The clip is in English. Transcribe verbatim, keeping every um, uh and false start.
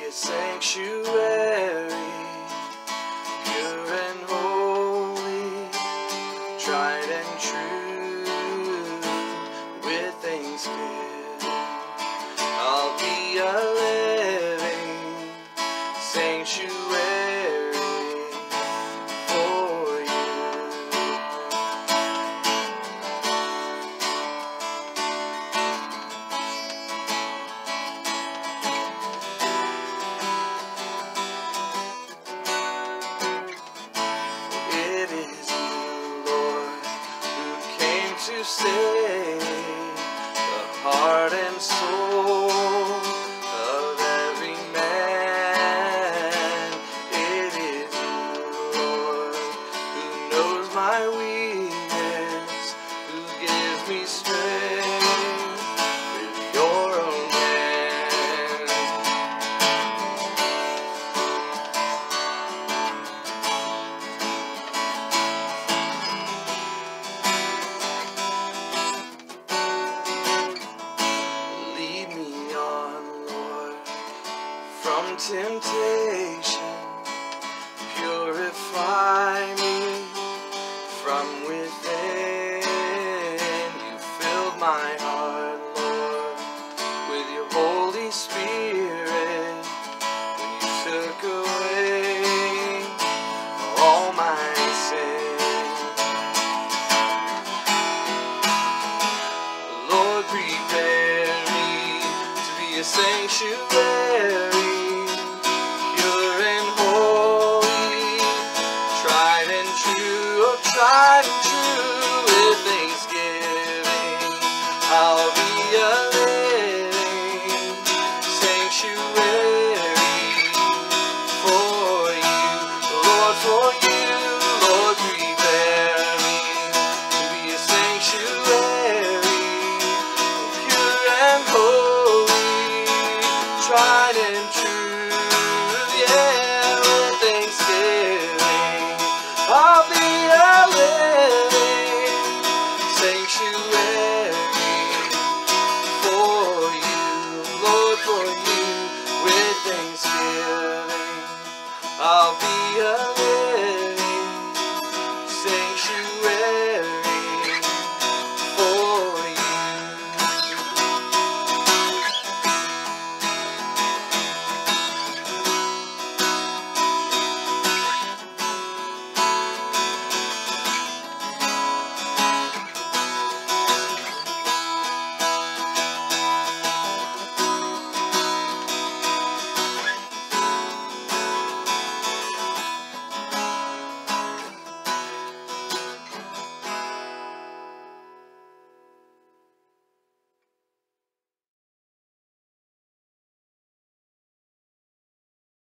a sanctuary, pure and holy, tried and true, with thanksgiving. I'll be a living sanctuary for you. It is you, Lord, who came to save the heart and soul of every man. It is you, Lord, who knows my weakness, who gives me strength with your own hand. Lead me on, Lord, from temptation. Purify me from within. You filled my heart, Lord, with your Holy Spirit when you took away all my sin. Lord, prepare me to be a sanctuary, pure and holy, tried and true, oh, tried and true, with thanksgiving. I'll be a living sanctuary for you, Lord, for you. Lord, prepare me to be a sanctuary, pure and holy, tried and true, yeah, with thanksgiving. I'll be a living sanctuary for you, Lord, for you.